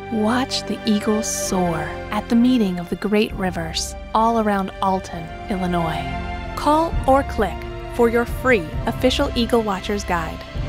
Watch the eagles soar at the meeting of the great rivers all around Alton, Illinois. Call or click for your free official Eagle Watchers guide.